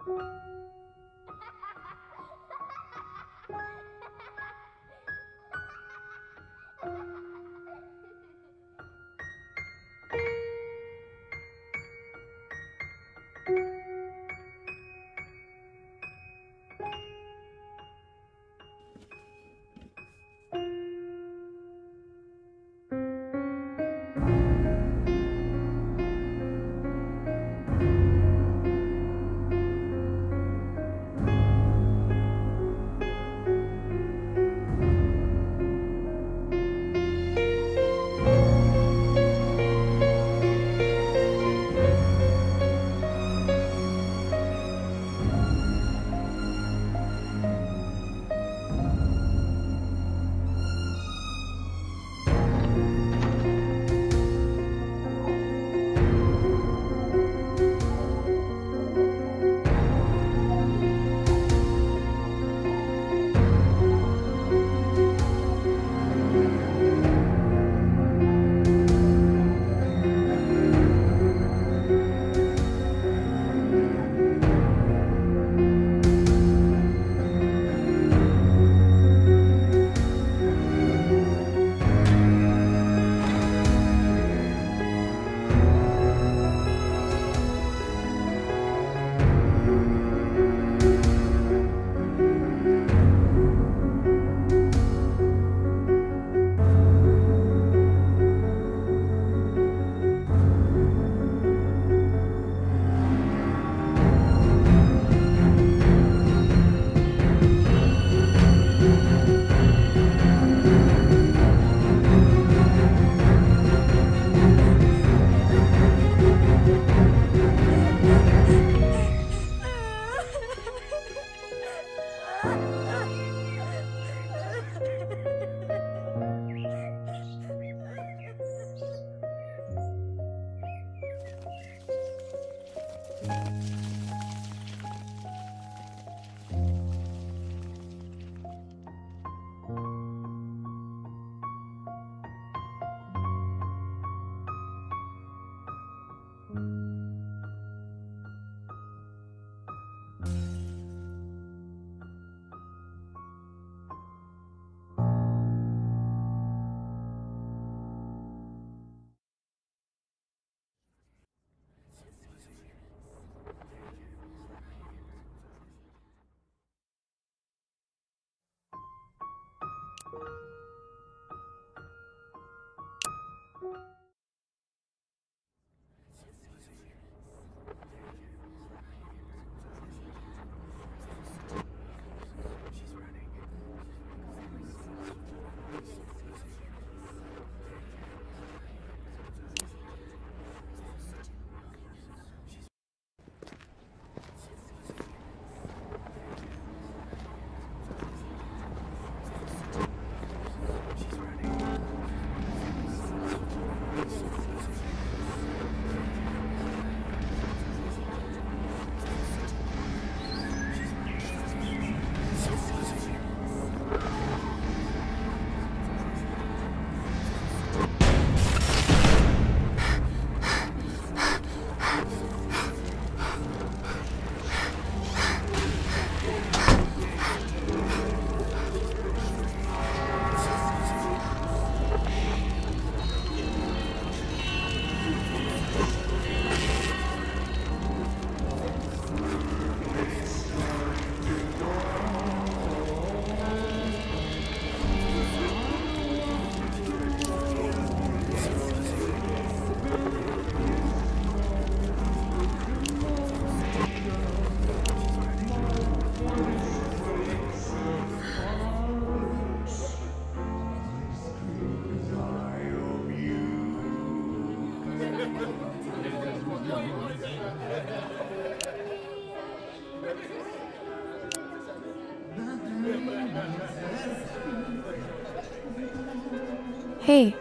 Hey.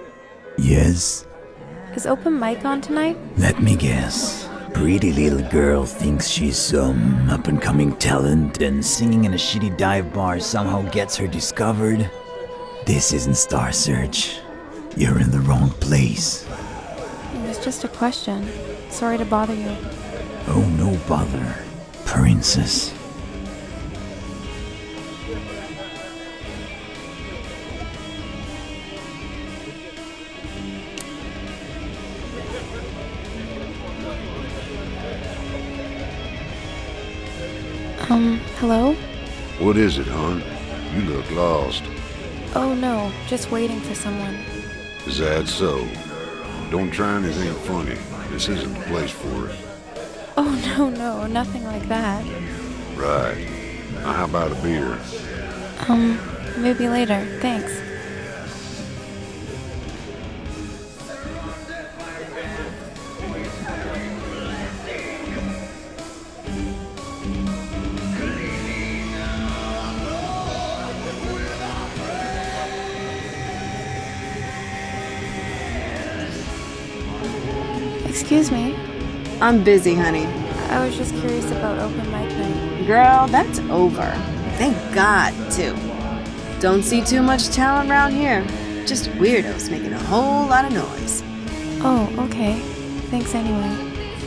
Yes? Is open mic on tonight? Let me guess. Pretty little girl thinks she's some up-and-coming talent, and singing in a shitty dive bar somehow gets her discovered. This isn't Star Search. You're in the wrong place. It was just a question. Sorry to bother you. Oh, no bother. princess. Hello? What is it, hon? You look lost. Oh no, just waiting for someone. Is that so? Don't try anything funny. This isn't the place for it. Oh no, nothing like that. Right. Now how about a beer? Maybe later, thanks. Excuse me. I'm busy, honey. I was just curious about open mic night. Girl, that's over. Thank God, too. Don't see too much talent around here. Just weirdos making a whole lot of noise. Oh, okay. Thanks anyway.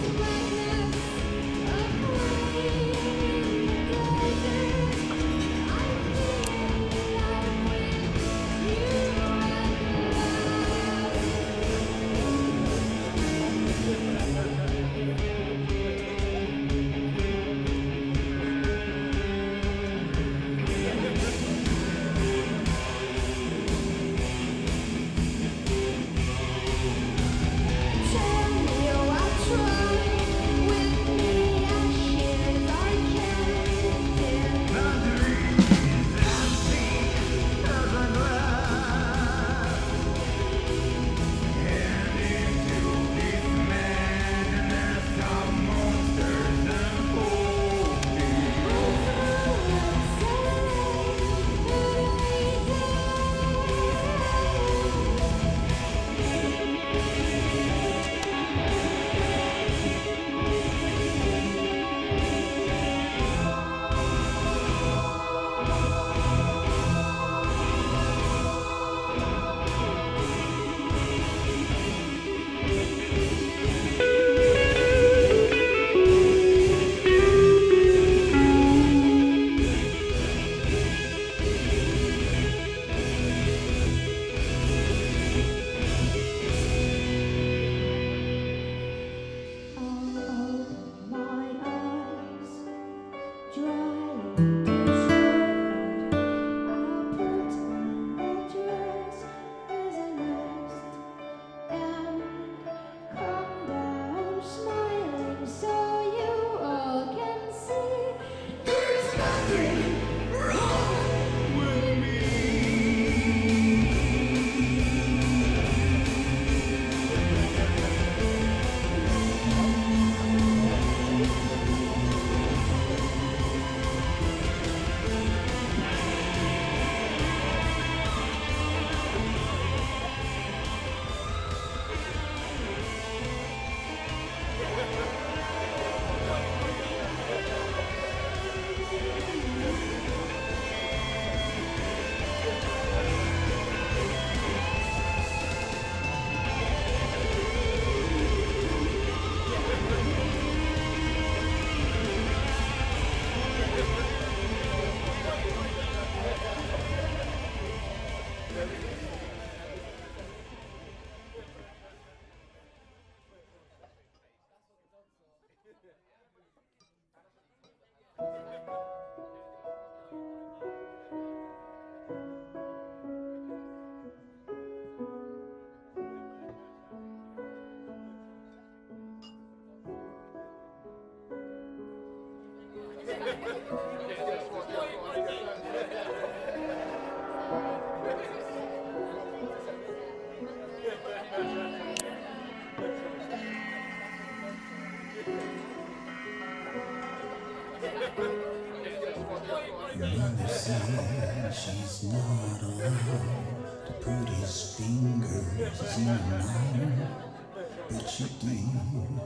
Mother said she's not allowed to put his fingers in her mouth, but she did.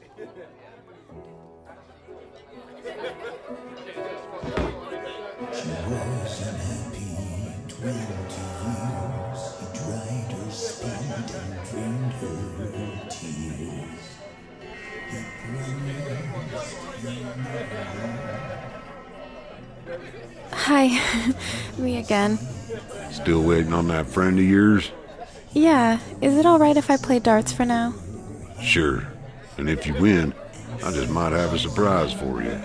She was unhappy 20 years. He dried her spit and drained her tears. He promised he never Hi. Me again. Still waiting on that friend of yours? Yeah, is it alright if I play darts for now? Sure. And if you win, I just might have a surprise for you.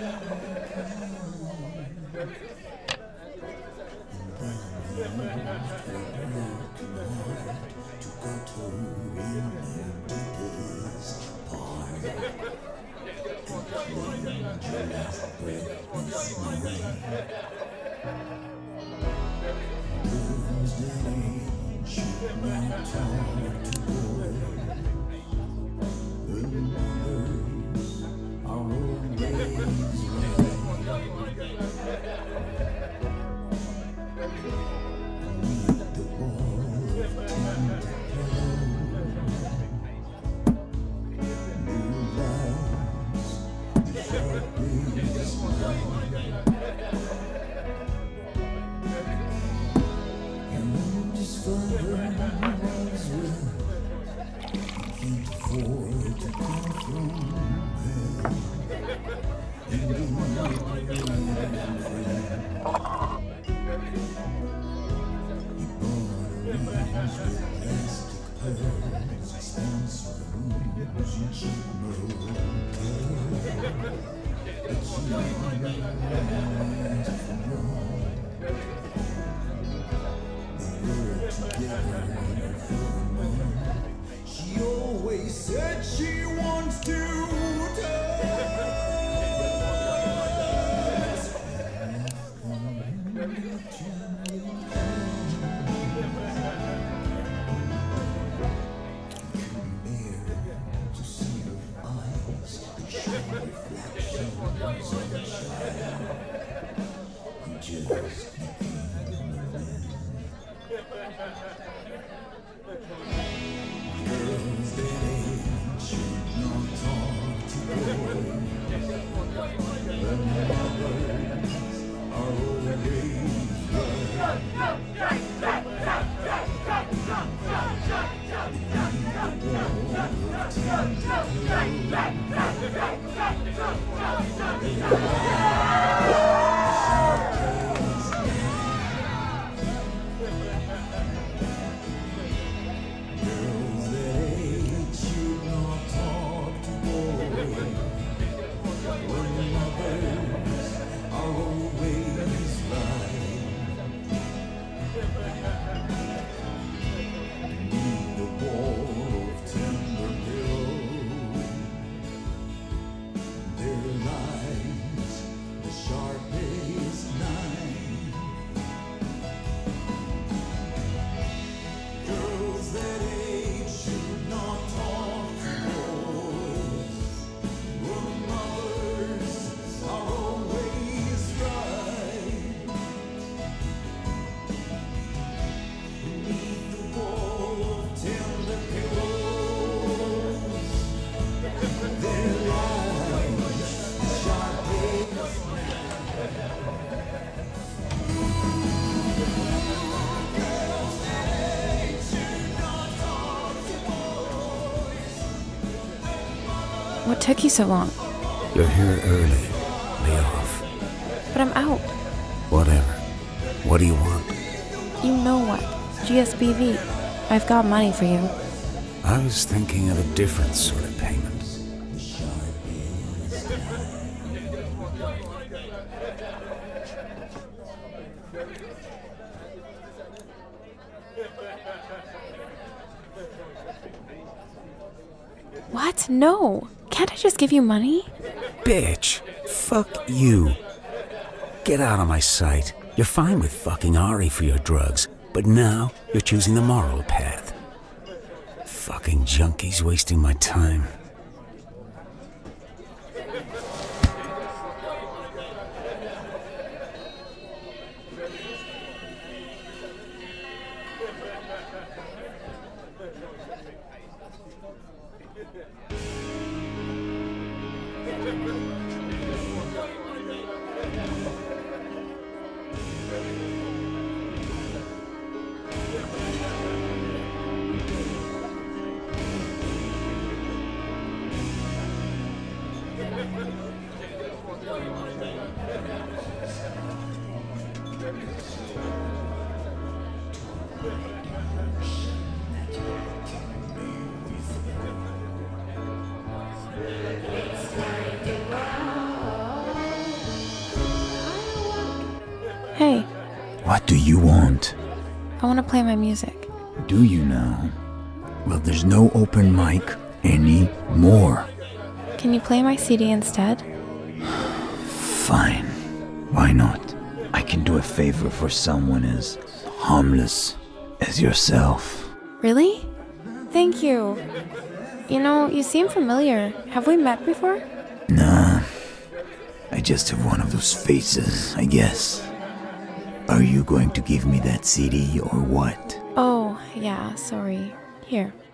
She always said she wants to What took you so long? You're here early. Lay off. But I'm out. Whatever. What do you want? You know what? GSBV. I've got money for you. I was thinking of a different sort of payment. What? No. Can't I just give you money? Bitch! Fuck you! Get out of my sight. You're fine with fucking Ari for your drugs, but now you're choosing the moral path. Fucking junkies wasting my time. What do you want? I want to play my music. Do you now? Well, there's no open mic anymore. Can you play my CD instead? Fine. Why not? I can do a favor for someone as harmless as yourself. Really? Thank you. You know, you seem familiar. Have we met before? Nah. I just have one of those faces, I guess. Are you going to give me that CD or what? Oh, yeah, sorry. Here.